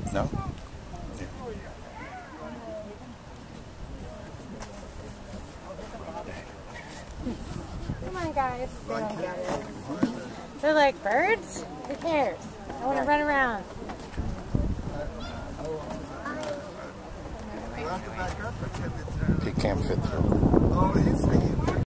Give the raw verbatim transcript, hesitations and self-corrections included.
No? Come on, guys. They don't get it. They're like, birds? Who cares? I want to run around. He can't fit through. Oh, he's